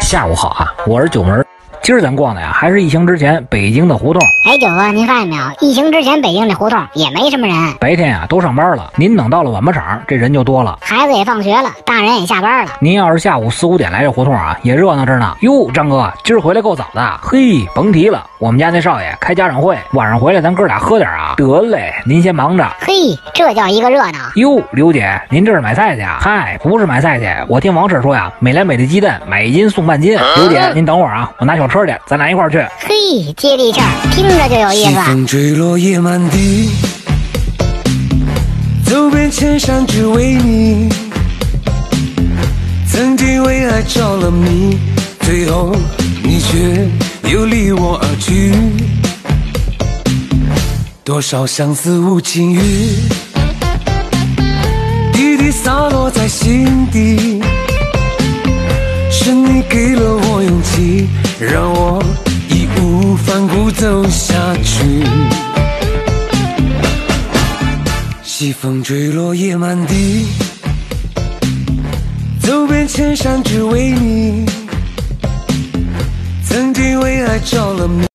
下午好啊，我是九门。今儿咱逛的呀，还是疫情之前北京的胡同。 哎，九哥，您发现没有？疫情之前北京这胡同也没什么人， 白天呀都上班了，您等到了晚班场，这人就多了。 孩子也放学了，大人也下班了。 您要是下午4、5点来这胡同啊，也热闹着呢。哟，张哥，今儿回来够早的。嘿，甭提了，我们家那少爷开家长会，晚上回来咱哥俩喝点啊。得嘞，您先忙着。 嘿，这叫一个热闹。 哟，刘姐，您这是买菜去啊？嗨，不是买菜去，我听王婶说呀，美莱美的鸡蛋买1斤送半斤。刘姐，您等会儿啊，我拿小车去，咱俩一块儿去。 嘿，接地气儿，听着就有意思。 西风坠落叶满地，走遍千山只为你。曾经为爱着了迷，最后你却又离我而去。多少相思无情雨，滴滴洒落在心底。是你给了我勇气，让我义无反顾走下去。西风坠落叶满地，走遍千山只为你。曾经为爱着了迷。